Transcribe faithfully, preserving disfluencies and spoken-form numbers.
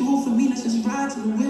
move for me, let's just ride to the wheel.